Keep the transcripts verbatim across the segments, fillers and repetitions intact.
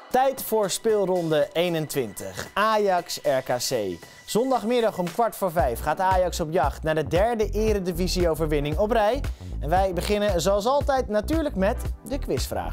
Tijd voor speelronde eenentwintig. Ajax R K C. Zondagmiddag om kwart voor vijf gaat Ajax op jacht naar de derde eredivisie-overwinning op rij. En wij beginnen zoals altijd natuurlijk met de quizvraag.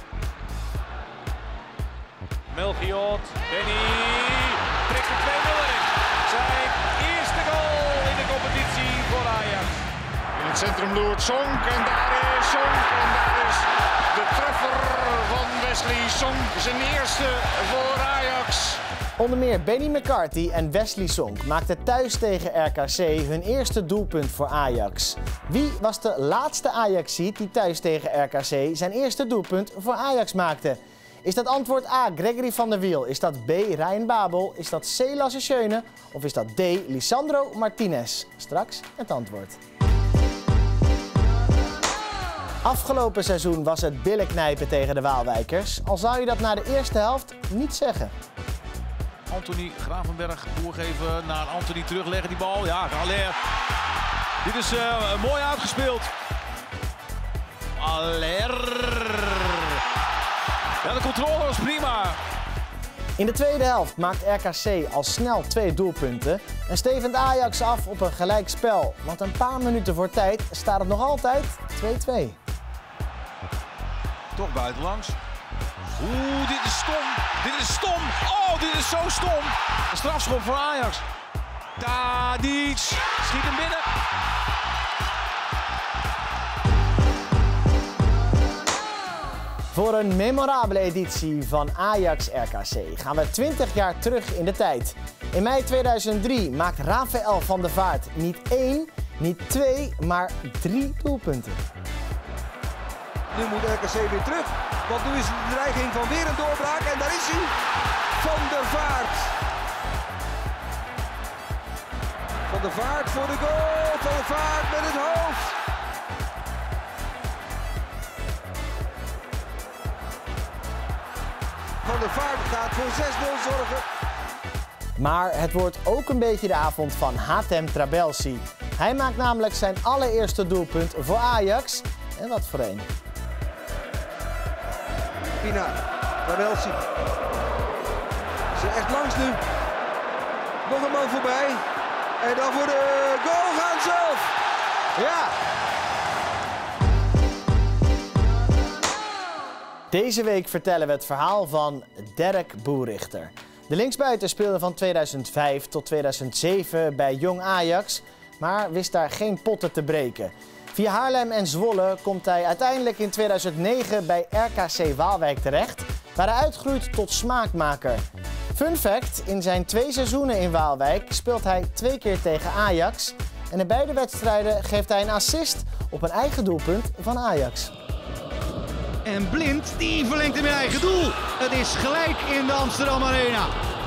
Melchiot, Benny, trekt de twee nul in. Zijn eerste goal in de competitie voor Ajax. In het centrum loert Sonk en daar is Sonk en daar is de treffer van Wesley Sonk. Zijn eerste voor Ajax. Onder meer Benny McCarthy en Wesley Sonk maakten thuis tegen R K C hun eerste doelpunt voor Ajax. Wie was de laatste Ajaxiet die thuis tegen R K C zijn eerste doelpunt voor Ajax maakte? Is dat antwoord A. Gregory van der Wiel? Is dat B. Ryan Babel? Is dat C. Lasse Schöne? Of is dat D. Lisandro Martinez? Straks het antwoord. Afgelopen seizoen was het billenknijpen tegen de Waalwijkers. Al zou je dat na de eerste helft niet zeggen. Anthony Gravenberg doorgeven naar Anthony, terugleggen die bal. Ja, Haller. Dit is uh, mooi uitgespeeld. Haller. Ja, de controle was prima. In de tweede helft maakt R K C al snel twee doelpunten en stevend Ajax af op een gelijk spel. Want een paar minuten voor tijd staat het nog altijd twee-twee. Toch buitenlangs. Oeh, dit is stom. Dit is stom. Oh, dit is zo stom. Een strafschop voor Ajax. Tadic schiet hem binnen. Voor een memorabele editie van Ajax R K C gaan we twintig jaar terug in de tijd. In mei tweeduizend drie maakt Rafael van der Vaart niet één, niet twee, maar drie doelpunten. Nu moet R K C weer terug, want nu is de dreiging van weer een doorbraak en daar is hij, Van der Vaart. Van der Vaart voor de goal, Van der Vaart met het hoofd. Van der Vaart gaat voor zes nul zorgen. Maar het wordt ook een beetje de avond van Hatem Trabelsi. Hij maakt namelijk zijn allereerste doelpunt voor Ajax. En wat voor een. Pina, Trabelsi. Ze echt langs nu. Nog een man voorbij. En dan voor de goal gaan zelf. Ja. Deze week vertellen we het verhaal van Derek Boerichter. De linksbuiten speelde van tweeduizend vijf tot tweeduizend zeven bij Jong Ajax, maar wist daar geen potten te breken. Via Haarlem en Zwolle komt hij uiteindelijk in tweeduizend negen bij R K C Waalwijk terecht, waar hij uitgroeit tot smaakmaker. Fun fact, in zijn twee seizoenen in Waalwijk speelt hij twee keer tegen Ajax en in beide wedstrijden geeft hij een assist op een eigen doelpunt van Ajax. En Blind, die verlengt hem in eigen doel. Het is gelijk in de Amsterdam Arena.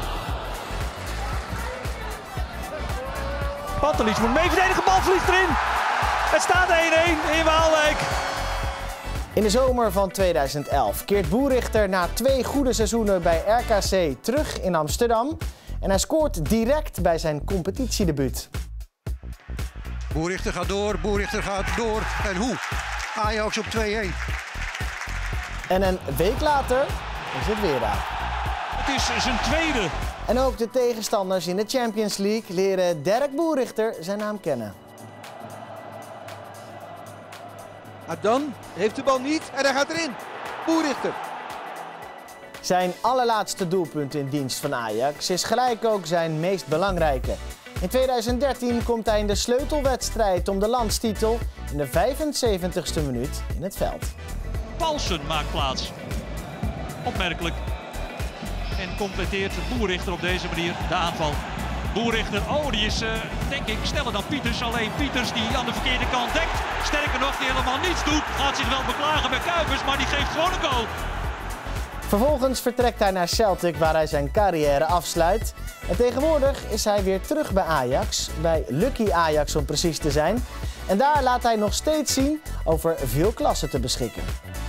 Pantelic moet mee verdedigen, bal vliegt erin. Het staat één-één in Waalwijk. In de zomer van tweeduizend elf keert Boerichter na twee goede seizoenen bij R K C terug in Amsterdam. En hij scoort direct bij zijn competitiedebuut. Boerichter gaat door, Boerichter gaat door. En hoe? Ajax op twee-één. En een week later is het weer daar. Het is zijn tweede. En ook de tegenstanders in de Champions League leren Derek Boerichter zijn naam kennen. Adan heeft de bal niet en hij gaat erin. Boerichter. Zijn allerlaatste doelpunt in dienst van Ajax is gelijk ook zijn meest belangrijke. In tweeduizend dertien komt hij in de sleutelwedstrijd om de landstitel in de vijfenzeventigste minuut in het veld. Paulsen maakt plaats. Opmerkelijk. En completeert Boerichter op deze manier de aanval. Boerichter, oh die is uh, denk ik sneller dan Pieters. Alleen Pieters die aan de verkeerde kant dekt. Sterker nog, die helemaal niets doet. Gaat zich wel beklagen bij Kuipers, maar die geeft gewoon een goal. Vervolgens vertrekt hij naar Celtic waar hij zijn carrière afsluit. En tegenwoordig is hij weer terug bij Ajax, bij Lucky Ajax om precies te zijn. En daar laat hij nog steeds zien over veel klassen te beschikken.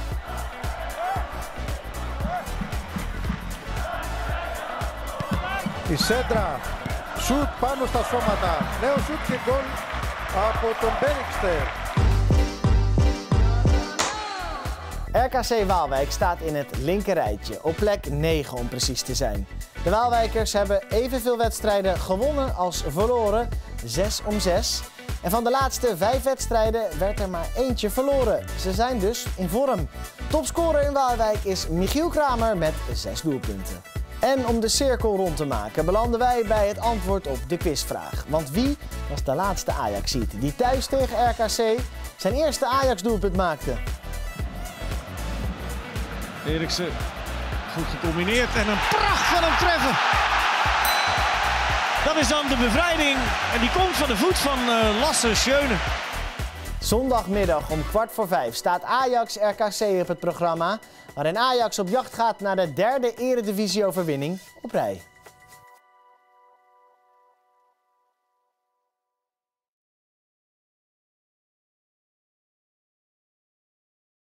Η σέντρα, σουτ πάνω στα σώματα, νέο σουτ και γκολ από τον Μπέριξτερ. R K C Waalwijk staat in het linkerrijtje, op plek negen om precies te zijn. De Waalwijkers hebben evenveel wedstrijden gewonnen als verloren, zes om zes. En van de laatste vijf wedstrijden werd er maar eentje verloren. Ze zijn dus in vorm. Topscorer in Waalwijk is Michiel Kramer met zes doelpunten. En om de cirkel rond te maken belanden wij bij het antwoord op de quizvraag. Want wie was de laatste Ajaxiet die thuis tegen R K C zijn eerste Ajax-doelpunt maakte? Eriksen, goed gecombineerd en een pracht van een treffer. Dat is dan de bevrijding en die komt van de voet van uh, Lasse Schöne. Zondagmiddag om kwart voor vijf staat Ajax R K C op het programma, waarin Ajax op jacht gaat naar de derde eredivisie-overwinning op rij.